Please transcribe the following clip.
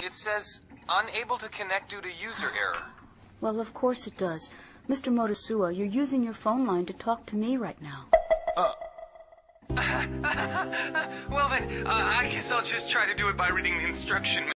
It says, unable to connect due to user error. Well, of course it does. Mr. Motasua, you're using your phone line to talk to me right now. Well then, I guess I'll just try to do it by reading the instruction